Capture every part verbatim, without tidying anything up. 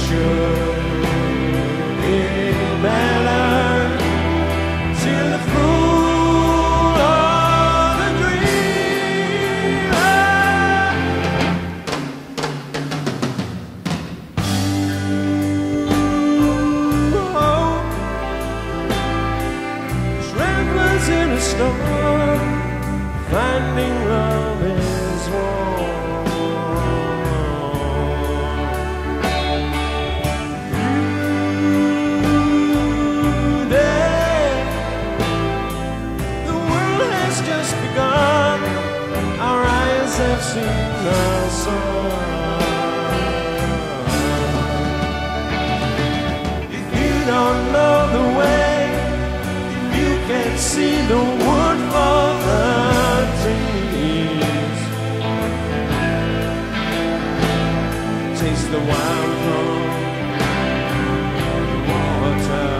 should it matter to the fool or the dreamer? Oh, travelers in a storm, finding love is warm. Today, the world has just begun. Our eyes have seen the sun. If you don't know the way, if you can't see the wood for the trees, taste the wine from the water.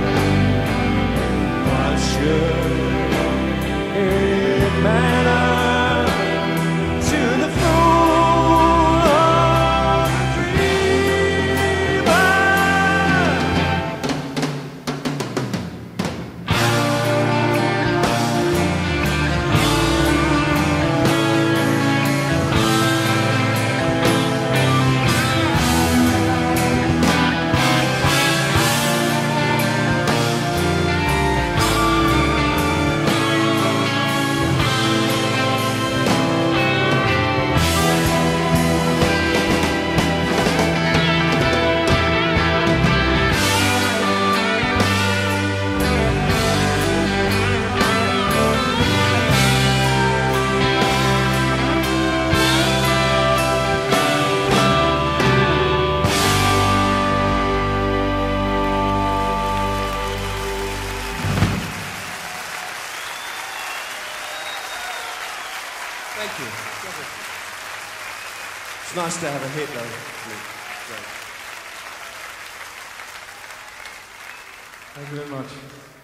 Why should it matter to the fool or the dreamer? Thank you. It's nice to have a hit, though. Great. Thank you very much.